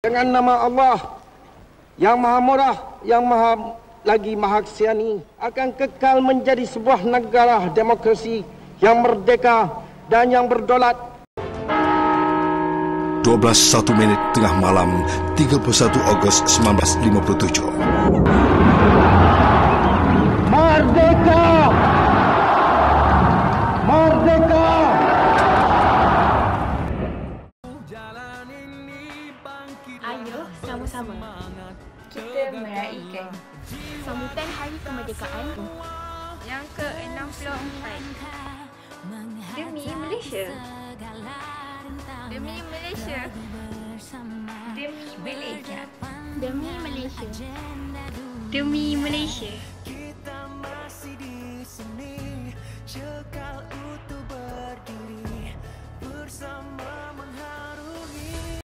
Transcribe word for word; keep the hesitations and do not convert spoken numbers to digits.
Dengan nama Allah yang Maha Murah, yang Maha lagi Maha Kasiani, akan kekal menjadi sebuah negara demokrasi yang merdeka dan yang berdaulat. dua belas satu menit tengah malam tiga puluh satu Agustus seribu sembilan ratus lima puluh tujuh. Merdeka! Merdeka! Ayo sama-sama kita meraihkan sambutan Hari Kemerdekaan yang ke enam puluh empat demi Malaysia. Demi Malaysia. Demi Malaysia. demi Malaysia. Demi Malaysia.